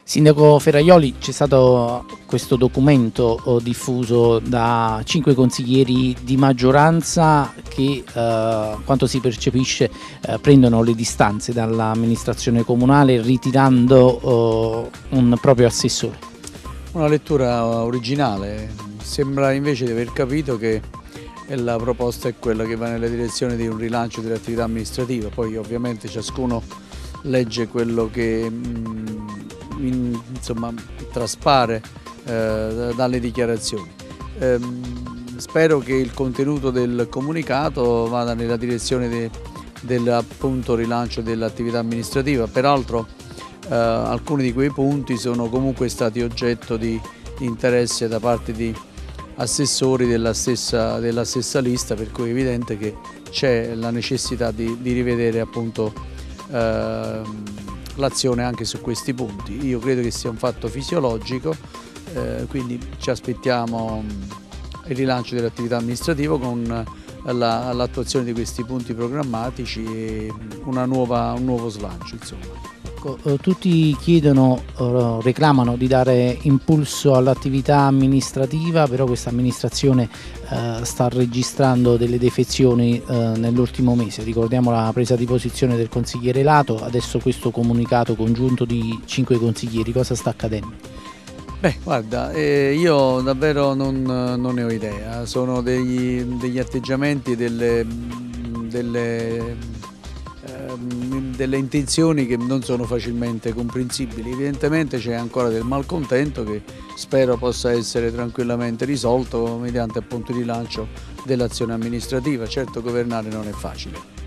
Sindaco Ferrajoli, c'è stato questo documento diffuso da 5 consiglieri di maggioranza che, quanto si percepisce, prendono le distanze dall'amministrazione comunale ritirando un proprio assessore. Una lettura originale, sembra invece di aver capito che la proposta è quella che va nella direzione di un rilancio dell'attività amministrativa, poi ovviamente ciascuno legge quello che insomma, traspare dalle dichiarazioni. Spero che il contenuto del comunicato vada nella direzione del appunto rilancio dell'attività amministrativa, peraltro alcuni di quei punti sono comunque stati oggetto di interesse da parte di assessori della stessa lista, per cui è evidente che c'è la necessità di rivedere appunto l'azione anche su questi punti. Io credo che sia un fatto fisiologico, quindi ci aspettiamo il rilancio dell'attività amministrativa con l'attuazione di questi punti programmatici e un nuovo slancio, insomma. Tutti chiedono, reclamano di dare impulso all'attività amministrativa, però questa amministrazione sta registrando delle defezioni nell'ultimo mese. Ricordiamo la presa di posizione del consigliere Lato, adesso questo comunicato congiunto di 5 consiglieri. Cosa sta accadendo? Beh, guarda, io davvero non ne ho idea, sono degli atteggiamenti, delle intenzioni che non sono facilmente comprensibili. Evidentemente c'è ancora del malcontento che spero possa essere tranquillamente risolto mediante appunto il rilancio dell'azione amministrativa. Certo, governare non è facile.